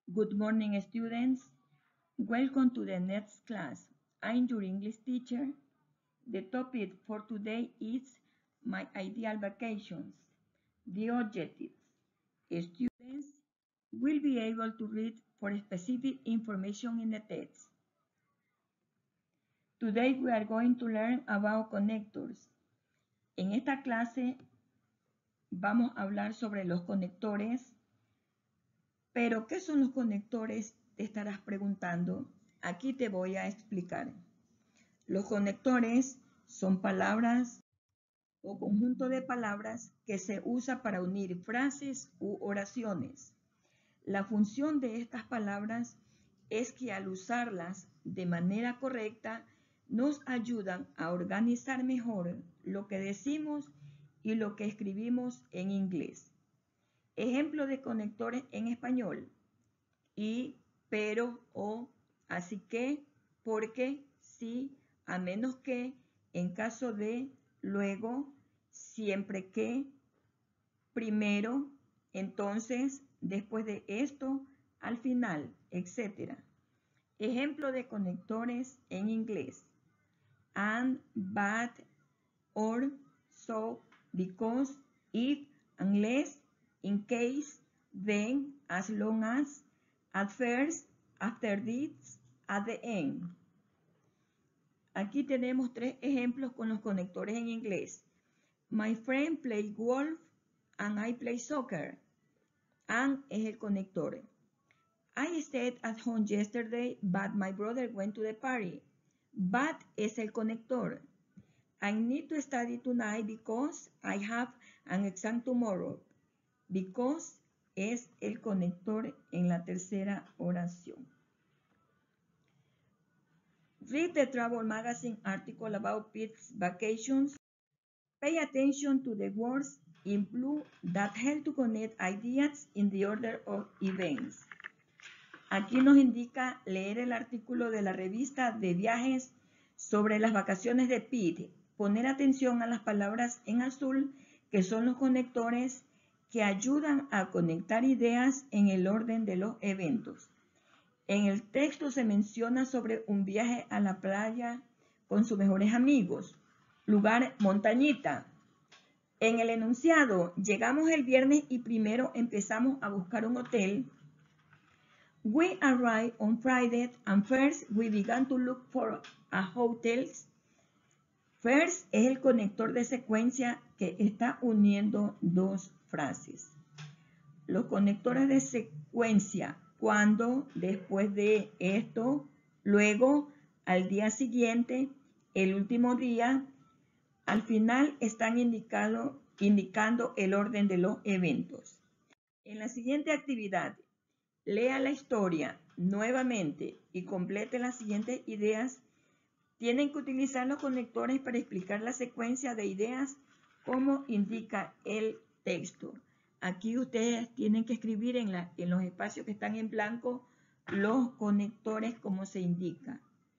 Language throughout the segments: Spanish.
Good morning, students. Welcome to the next class. I'm your English teacher. The topic for today is my ideal vacations. The objectives. Students will be able to read for specific information in the text. Today we are going to learn about connectors. En esta clase vamos a hablar sobre los conectores. Pero, ¿qué son los conectores? Te estarás preguntando. Aquí te voy a explicar. Los conectores son palabras o conjunto de palabras que se usa para unir frases u oraciones. La función de estas palabras es que al usarlas de manera correcta nos ayudan a organizar mejor lo que decimos y lo que escribimos en inglés. Ejemplo de conectores en español: y, pero, o, así que, porque, sí, a menos que, en caso de, luego, siempre que, primero, entonces, después de esto, al final, etc. Ejemplo de conectores en inglés: and, but, or, so, because, if, unless, in case, then, as long as, at first, after this, at the end. Aquí tenemos tres ejemplos con los conectores en inglés. My friend plays golf and I play soccer. And es el conector. I stayed at home yesterday, but my brother went to the party. But es el conector. I need to study tonight because I have an exam tomorrow. Because es el conector en la tercera oración. Read the Travel Magazine article about Pete's vacations. Pay attention to the words in blue that help to connect ideas in the order of events. Aquí nos indica leer el artículo de la revista de viajes sobre las vacaciones de Pete. Poner atención a las palabras en azul, que son los conectores que ayudan a conectar ideas en el orden de los eventos. En el texto se menciona sobre un viaje a la playa con sus mejores amigos. Lugar: montañita. En el enunciado: llegamos el viernes y primero empezamos a buscar un hotel. We arrived on Friday and first we began to look for a hotel. First es el conector de secuencia que está uniendo dos frases. Los conectores de secuencia: cuando, después de esto, luego, al día siguiente, el último día, al final, están indicando el orden de los eventos. En la siguiente actividad, lea la historia nuevamente y complete las siguientes ideas. Tienen que utilizar los conectores para explicar la secuencia de ideas como indica el texto. Aquí ustedes tienen que escribir en los espacios que están en blanco los conectores como se indica.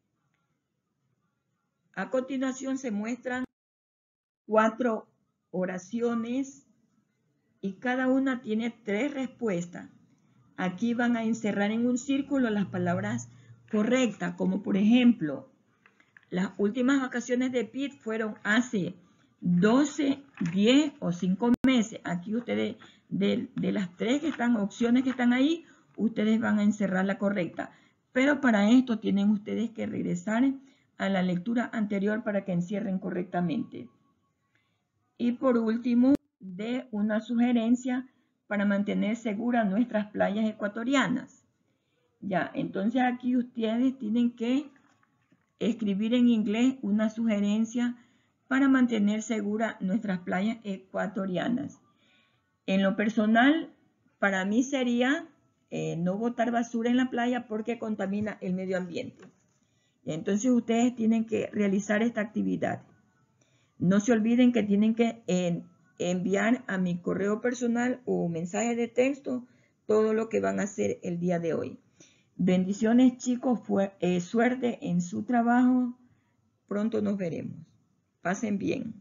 A continuación se muestran 4 oraciones y cada una tiene 3 respuestas. Aquí van a encerrar en un círculo las palabras correctas, como por ejemplo, las últimas vacaciones de Pete fueron hace 12, 10 o 5 meses. Aquí ustedes, de las 3 opciones que están ahí, ustedes van a encerrar la correcta. Pero para esto tienen ustedes que regresar a la lectura anterior para que encierren correctamente. Y por último, de una sugerencia para mantener seguras nuestras playas ecuatorianas. Ya, entonces aquí ustedes tienen que escribir en inglés una sugerencia para mantener seguras nuestras playas ecuatorianas. En lo personal, para mí sería no botar basura en la playa porque contamina el medio ambiente. Entonces ustedes tienen que realizar esta actividad. No se olviden que tienen que enviar a mi correo personal o mensaje de texto todo lo que van a hacer el día de hoy. Bendiciones, chicos, suerte en su trabajo. Pronto nos veremos. Pasen bien.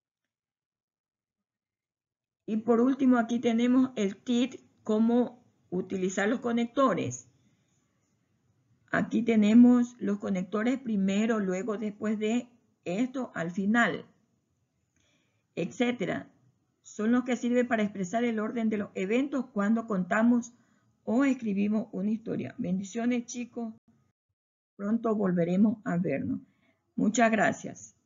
Y por último, aquí tenemos el kit, cómo utilizar los conectores. Aquí tenemos los conectores primero, luego, después de esto, al final, etcétera. Son los que sirven para expresar el orden de los eventos cuando contamos o escribimos una historia. Bendiciones, chicos. Pronto volveremos a vernos. Muchas gracias.